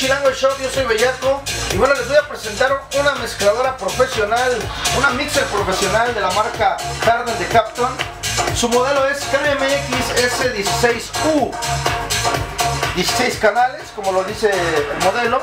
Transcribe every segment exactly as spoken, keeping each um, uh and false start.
Chilango Show, yo soy Bellaco y bueno, les voy a presentar una mezcladora profesional, una mixer profesional de la marca Harden de Capton. Su modelo es K M X S dieciséis U, dieciséis canales, como lo dice el modelo,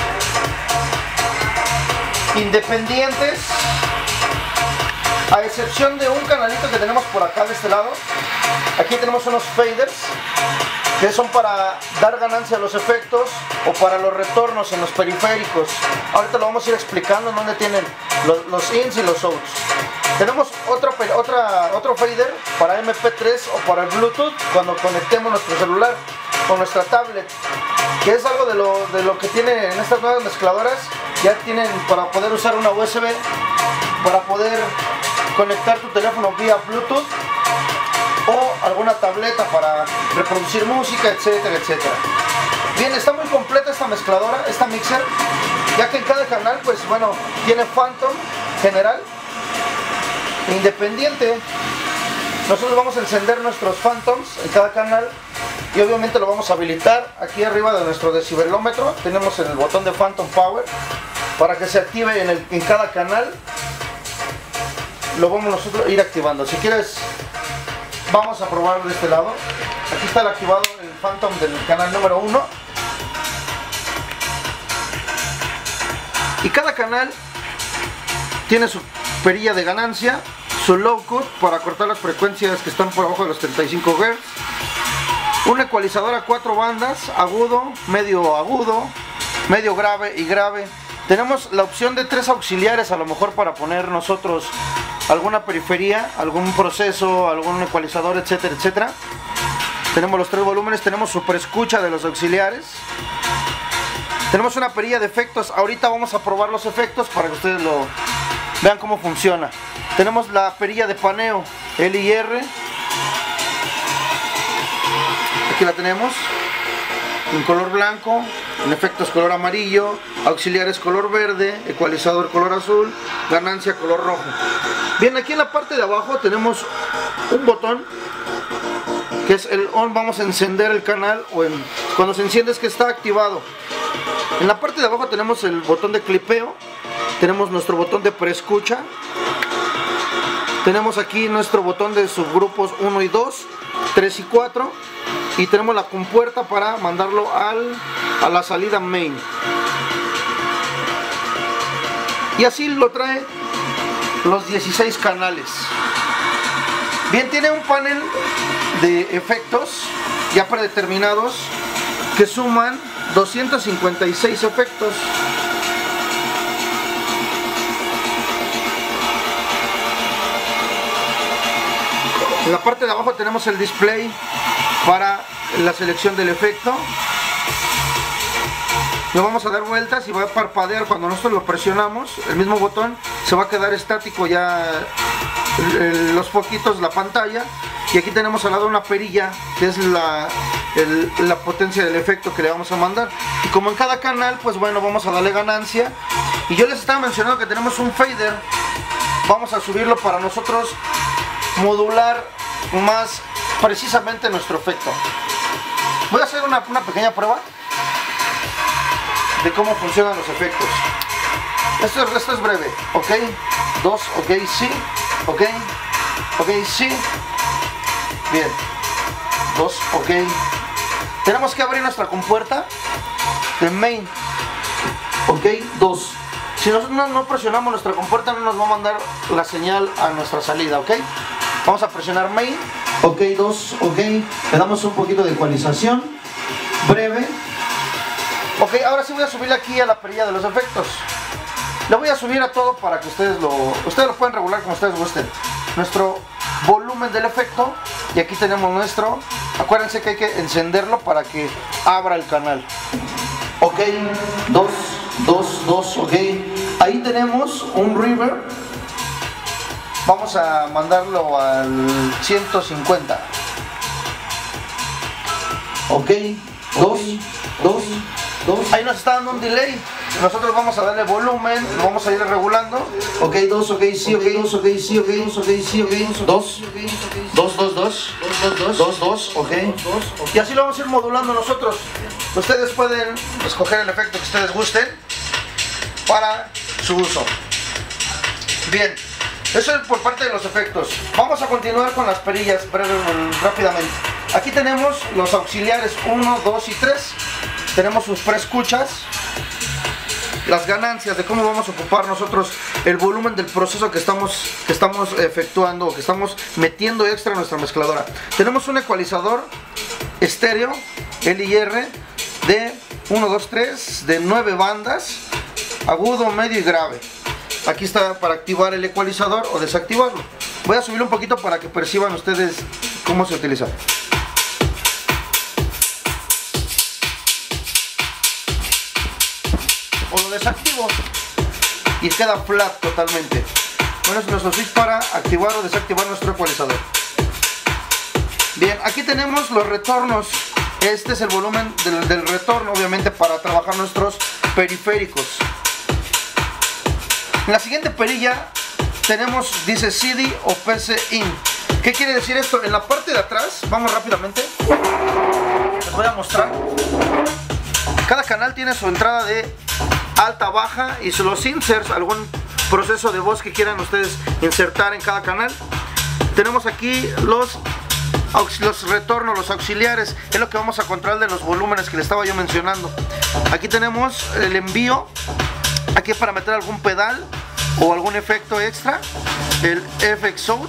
independientes, a excepción de un canalito que tenemos por acá de este lado. Aquí tenemos unos faders que son para dar ganancia a los efectos o para los retornos en los periféricos. Ahorita lo vamos a ir explicando en dónde tienen los, los ins y los outs. Tenemos otro, otra, otro fader para M P tres o para el Bluetooth cuando conectemos nuestro celular con nuestra tablet, que es algo de lo, de lo que tienen en estas nuevas mezcladoras. Ya tienen para poder usar una U S B, para poder conectar tu teléfono vía Bluetooth o alguna tableta para reproducir música, etcétera, etcétera. Bien, está muy completa esta mezcladora, esta mixer, ya que en cada canal, pues bueno, tiene Phantom general, independiente. Nosotros vamos a encender nuestros Phantoms en cada canal y obviamente lo vamos a habilitar. Aquí arriba de nuestro decibelómetro tenemos el botón de Phantom Power para que se active en, el, en cada canal. Lo vamos nosotros a ir activando. Si quieres, vamos a probar de este lado. Aquí está el activado, el Phantom del canal número uno. Y cada canal tiene su perilla de ganancia, su low cut para cortar las frecuencias que están por abajo de los treinta y cinco hertz, un ecualizador a cuatro bandas, agudo, medio agudo, medio grave y grave. Tenemos la opción de tres auxiliares, a lo mejor para poner nosotros alguna periferia, algún proceso, algún ecualizador, etcétera, etcétera. Tenemos los tres volúmenes, tenemos super escucha de los auxiliares. Tenemos una perilla de efectos. Ahorita vamos a probar los efectos para que ustedes lo vean cómo funciona. Tenemos la perilla de paneo L y R. Aquí la tenemos en color blanco, en efectos color amarillo, auxiliares color verde, ecualizador color azul, ganancia color rojo. Bien, aquí en la parte de abajo tenemos un botón que es el on. Vamos a encender el canal, o en, cuando se enciende es que está activado. En la parte de abajo tenemos el botón de clipeo, tenemos nuestro botón de preescucha, tenemos aquí nuestro botón de subgrupos uno y dos, tres y cuatro, y tenemos la compuerta para mandarlo al, a la salida main. Y así lo trae los dieciséis canales. Bien, tiene un panel de efectos ya predeterminados que suman doscientos cincuenta y seis efectos. En la parte de abajo tenemos el display para la selección del efecto. Lo vamos a dar vueltas y va a parpadear cuando nosotros lo presionamos. El mismo botón se va a quedar estático ya los foquitos, la pantalla. Y aquí tenemos al lado una perilla que es la, el, la potencia del efecto que le vamos a mandar. Y como en cada canal, pues bueno, vamos a darle ganancia. Y yo les estaba mencionando que tenemos un fader. Vamos a subirlo para nosotros modular más precisamente nuestro efecto. Voy a hacer una, una pequeña prueba de cómo funcionan los efectos. Esto, esto es breve, ok, dos, ok, sí, ok, ok, sí, bien, dos, ok. Tenemos que abrir nuestra compuerta de main, ok, dos. Si nosotros no, no presionamos nuestra compuerta, no nos va a mandar la señal a nuestra salida, ok. Vamos a presionar main, ok, dos, ok, le damos un poquito de ecualización, breve. Ok, ahora sí voy a subirle aquí a la perilla de los efectos. Le voy a subir a todo para que ustedes lo, ustedes lo pueden regular como ustedes gusten. Nuestro volumen del efecto, y aquí tenemos nuestro. Acuérdense que hay que encenderlo para que abra el canal. Ok, dos, dos, dos, ok. Ahí tenemos un reverb. Vamos a mandarlo al ciento cincuenta. Ok, dos, dos, dos. Ahí nos está dando un delay. Nosotros vamos a darle volumen, lo vamos a ir regulando. Ok, dos, ok, sí, ok, dos, ok, sí, ok, dos, ok, sí, ok, dos, dos, dos, dos, dos, dos. dos, dos, ok. Y así lo vamos a ir modulando nosotros. Ustedes pueden escoger el efecto que ustedes gusten para su uso. Bien, eso es por parte de los efectos. Vamos a continuar con las perillas breve, rápidamente. Aquí tenemos los auxiliares uno, dos y tres. Tenemos sus preescuchas. Las ganancias de cómo vamos a ocupar nosotros el volumen del proceso que estamos, que estamos efectuando, que estamos metiendo extra en nuestra mezcladora. Tenemos un ecualizador estéreo L I R de uno, dos, tres, de nueve bandas, agudo, medio y grave. Aquí está para activar el ecualizador o desactivarlo. Voy a subir un poquito para que perciban ustedes cómo se utiliza. O lo desactivo y queda flat totalmente. Bueno, es nuestro switch para activar o desactivar nuestro ecualizador. Bien, aquí tenemos los retornos. Este es el volumen del, del retorno, obviamente, para trabajar nuestros periféricos. En la siguiente perilla tenemos, dice C D o P C in. ¿Qué quiere decir esto? En la parte de atrás, vamos rápidamente, les voy a mostrar. Cada canal tiene su entrada de alta, baja y los inserts, algún proceso de voz que quieran ustedes insertar en cada canal. Tenemos aquí los, los retornos, los auxiliares, es lo que vamos a controlar de los volúmenes que les estaba yo mencionando. Aquí tenemos el envío, aquí para meter algún pedal o algún efecto extra, el F X Out,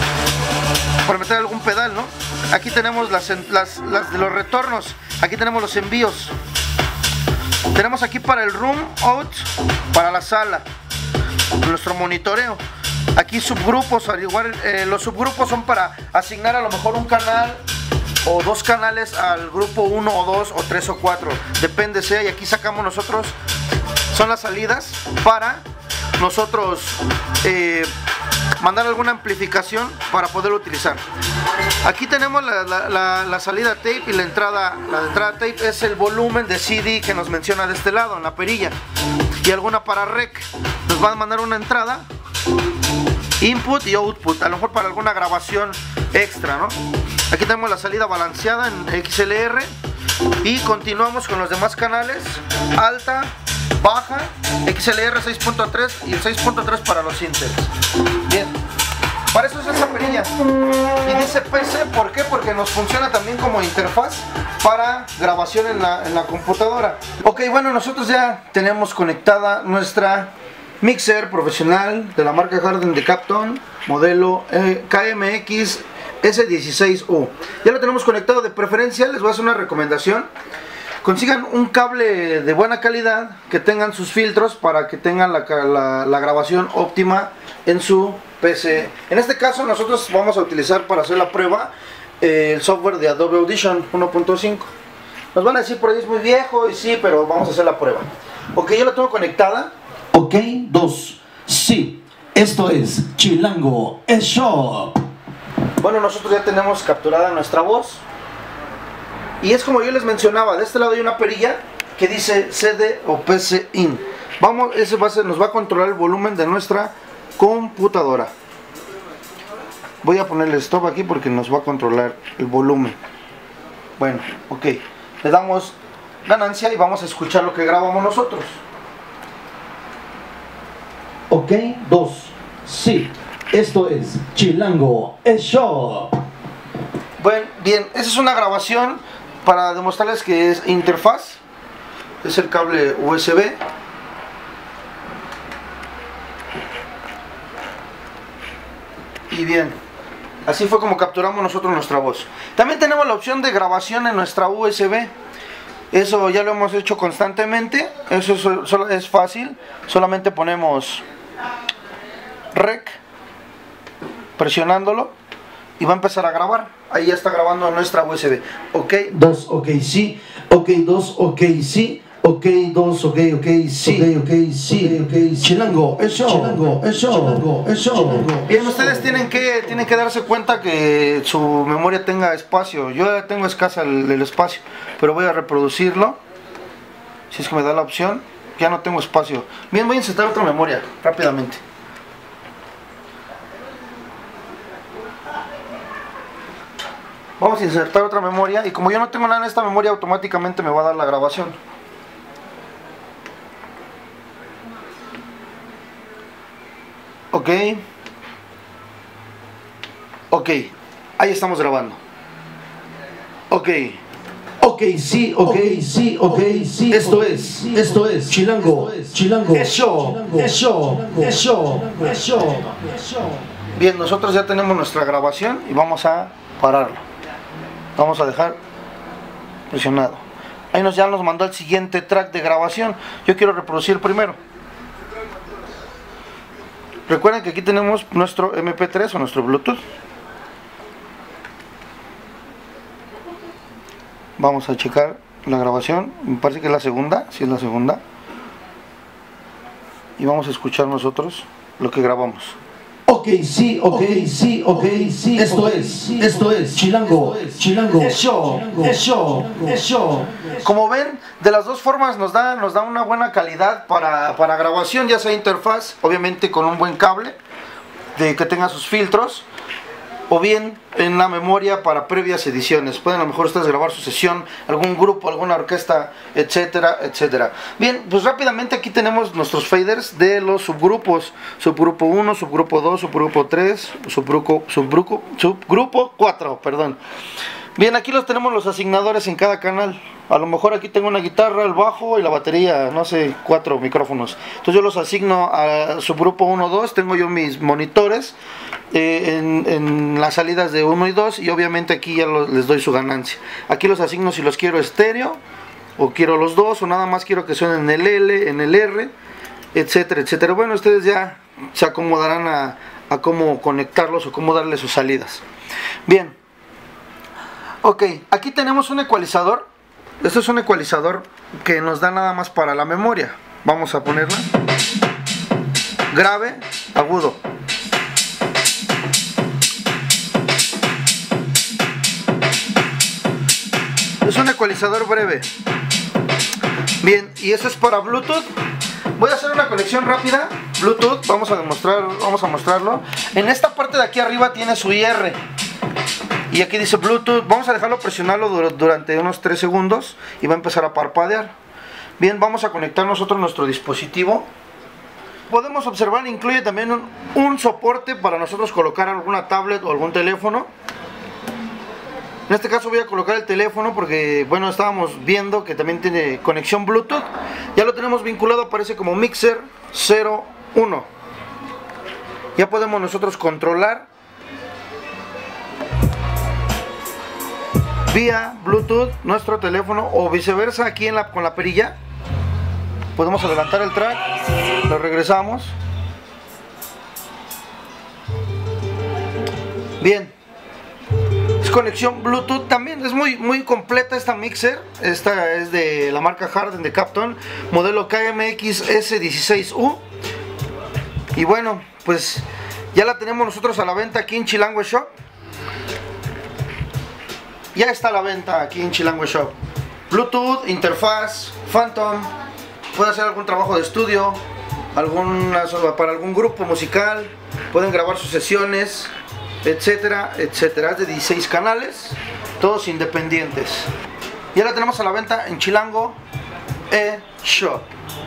para meter algún pedal, ¿no? Aquí tenemos las, las, las de los retornos, aquí tenemos los envíos. Tenemos aquí para el room out, para la sala, nuestro monitoreo. Aquí subgrupos, al igual eh, los subgrupos son para asignar a lo mejor un canal o dos canales al grupo uno o dos o tres o cuatro, depende sea. Y aquí sacamos nosotros, son las salidas para nosotros eh, mandar alguna amplificación para poder utilizar. Aquí tenemos la, la, la, la salida tape y la entrada, la entrada tape es el volumen de C D que nos menciona de este lado en la perilla, y alguna para rec. Nos van a mandar una entrada, input y output, a lo mejor para alguna grabación extra, ¿no? Aquí tenemos la salida balanceada en X L R y continuamos con los demás canales, alta, baja, X L R seis punto tres y el seis punto tres para los inserts. Bien, para eso es esa perilla. Y dice P C, ¿por qué? Porque nos funciona también como interfaz para grabación en la, en la computadora. Ok, bueno, nosotros ya tenemos conectada nuestra mixer profesional de la marca Harden de Capton, modelo eh, K M X S dieciséis U. Ya lo tenemos conectado. De preferencia les voy a hacer una recomendación: consigan un cable de buena calidad, que tengan sus filtros para que tengan la, la, la grabación óptima en su P C. En este caso nosotros vamos a utilizar para hacer la prueba eh, el software de Adobe Audition uno punto cinco. Nos van a decir por ahí es muy viejo, y sí, pero vamos a hacer la prueba. Ok, yo la tengo conectada. Ok, dos, sí, esto es Chilango Shop. Bueno, nosotros ya tenemos capturada nuestra voz. Y es como yo les mencionaba, de este lado hay una perilla que dice C D o P C in. Vamos, ese va a ser, nos va a controlar el volumen de nuestra computadora. Voy a ponerle stop aquí porque nos va a controlar el volumen. Bueno, ok. Le damos ganancia y vamos a escuchar lo que grabamos nosotros. Ok, dos, sí, esto es Chilango Shop. Bueno, bien, esa es una grabación para demostrarles que es interfaz. Es el cable U S B. Y bien, así fue como capturamos nosotros nuestra voz. También tenemos la opción de grabación en nuestra U S B. Eso ya lo hemos hecho constantemente. Eso es, solo, es fácil. Solamente ponemos rec, presionándolo, y va a empezar a grabar. Ahí ya está grabando nuestra U S B. Ok, dos, ok, sí. Ok, dos, ok, sí. Ok, dos, ok, ok, sí. Ok, ok, sí. Ok, Chilango Shop. Chilango Shop. Chilango. Bien, ustedes tienen que, tienen que darse cuenta que su memoria tenga espacio. Yo ya tengo escasa el, el espacio, pero voy a reproducirlo. Si es que me da la opción. Ya no tengo espacio. Bien, voy a insertar otra memoria rápidamente. Vamos a insertar otra memoria y como yo no tengo nada en esta memoria, automáticamente me va a dar la grabación. Ok. Ok. Ahí estamos grabando. Ok. Ok, sí, ok, sí, ok, sí. Esto es, esto es Chilango, Chilango. Eso, eso, eso, eso. Bien, nosotros ya tenemos nuestra grabación y vamos a pararlo. Vamos a dejar presionado. Ahí nos ya nos mandó el siguiente track de grabación. Yo quiero reproducir el primero. Recuerden que aquí tenemos nuestro eme pe tres o nuestro Bluetooth. Vamos a checar la grabación. Me parece que es la segunda. Sí, es la segunda. Y vamos a escuchar nosotros lo que grabamos. Ok, sí, ok, sí, ok, sí. Esto es, esto es Chilango, Chilango. Eso, eso, eso. Como ven, de las dos formas nos da, nos da una buena calidad para, para grabación, ya sea interfaz, obviamente con un buen cable, de que tenga sus filtros, o bien en la memoria para previas ediciones. Pueden a lo mejor ustedes grabar su sesión, algún grupo, alguna orquesta, etcétera, etcétera. Bien, pues rápidamente aquí tenemos nuestros faders de los subgrupos. Subgrupo uno, subgrupo dos, subgrupo tres, subgrupo, subgrupo, subgrupo cuatro, perdón. Bien, aquí los tenemos los asignadores en cada canal. A lo mejor aquí tengo una guitarra, el bajo y la batería, no sé, cuatro micrófonos. Entonces yo los asigno a subgrupo uno, dos, tengo yo mis monitores eh, en, en las salidas de uno y dos y obviamente aquí ya los, les doy su ganancia. Aquí los asigno si los quiero estéreo o quiero los dos o nada más quiero que suenen en el L, en el R, etcétera, etcétera. Bueno, ustedes ya se acomodarán a, a cómo conectarlos o cómo darle sus salidas. Bien. Ok, aquí tenemos un ecualizador. Este es un ecualizador que nos da nada más para la memoria. Vamos a ponerla. Grave, agudo. Es un ecualizador breve. Bien, y eso es para Bluetooth. Voy a hacer una conexión rápida. Bluetooth, vamos a demostrar, vamos a mostrarlo. En esta parte de aquí arriba tiene su I R. Y aquí dice Bluetooth. Vamos a dejarlo presionarlo durante unos tres segundos y va a empezar a parpadear. Bien, vamos a conectar nosotros nuestro dispositivo. Podemos observar, incluye también un, un soporte para nosotros colocar alguna tablet o algún teléfono. En este caso voy a colocar el teléfono porque, bueno, estábamos viendo que también tiene conexión Bluetooth. Ya lo tenemos vinculado, aparece como Mixer cero uno. Ya podemos nosotros controlar vía Bluetooth nuestro teléfono o viceversa. Aquí en la, con la perilla podemos adelantar el track, lo regresamos. Bien, es conexión Bluetooth. También es muy, muy completa esta mixer. Esta es de la marca Harden de Capton, modelo K M X S dieciséis U. Y bueno, pues ya la tenemos nosotros a la venta aquí en Chilango Shop. Ya está a la venta aquí en Chilango Shop. Bluetooth, interfaz, Phantom. Puede hacer algún trabajo de estudio, alguna, para algún grupo musical. Pueden grabar sus sesiones, etcétera, etcétera. Es de dieciséis canales, todos independientes. Ya la tenemos a la venta en Chilango Shop.